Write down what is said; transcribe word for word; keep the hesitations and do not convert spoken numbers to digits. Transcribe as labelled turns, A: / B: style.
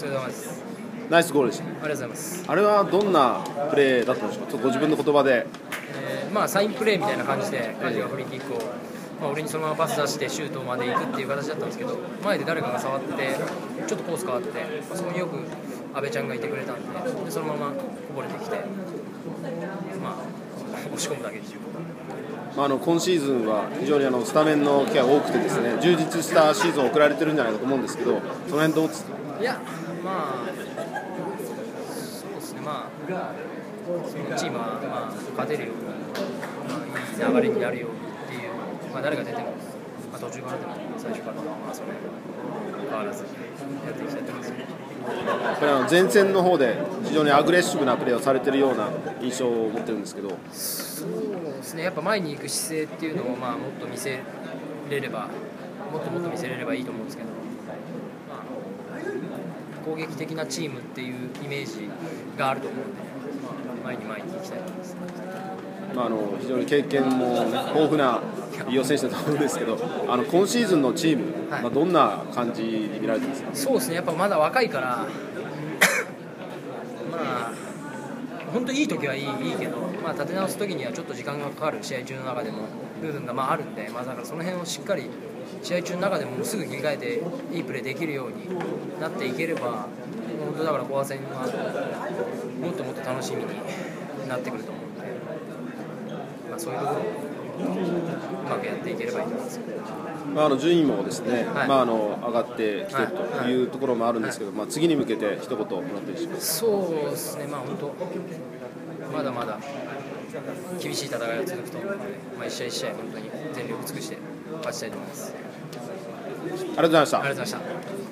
A: お疲れ様です。
B: ナイスゴールでした。
A: ありがとうございます。
B: あれはどんなプレーだったんでしょうか。ちょっとご自分の言葉で。
A: えーまあ、サインプレーみたいな感じでカジがフリーキックを、まあ、俺にそのままパス出してシュートまで行くっていう形だったんですけど、前で誰かが触ってちょっとコース変わって、まあ、そこによく阿部ちゃんがいてくれたんで、でそのままこぼれてきて、まあ、押し込むだけでしょう。
B: まあ、あの今シーズンは非常にあのスタメンの機会が多くてですね、充実したシーズンを送られてるんじゃないかと思うんですけど、その辺どうですか。
A: いや、まあ、そうですね、まあ、そのチームは、まあ、勝てるように、まあ、いい流れになるようにっていう、まあ、誰が出ても、まあ、途中からでも最初からでも、まあ、それ変わらずやっていきたいと思います。
B: やっぱりあの前線の方で非常にアグレッシブなプレーをされているような印象を持ってるんですけど。
A: そうですね、やっぱ前に行く姿勢っていうのを、まあ、もっと見せれれば、もっともっと見せれればいいと思うんですけど、まあ、攻撃的なチームっていうイメージがあると思うので、まあ、前に前に行きたいと思います。
B: まあ、あの非常に経験も豊富な飯尾選手だと思うんですけど、あの今シーズンのチーム、はい、まあ、どんな感じに見られてますか。
A: そうですね、やっぱまだ若いからまあ本当いい時はいい、いいけど、まあ、立て直す時にはちょっと時間がかかる試合中の中でも部分がまああるんで、まあ、だからその辺をしっかり試合中の中でもすぐ切り替えていいプレーできるようになっていければ、本当だから後半戦はもっともっと楽しみになってくると思うので、まあ、そういうところをうまくやっていければいいと思います。
B: まあ、あの順位もですね、
A: はい、
B: まあ、あの上がってきているというところもあるんですけど、はいはい、まあ、次に向けて一言もらっていいでしょうか。
A: そうですね、まあ、本当まだまだ厳しい戦いが続くと思うので、まあ、一試合一試合本当に全力尽くして勝ちたいと思います。
B: ありがとうございました。
A: ありがとうございました。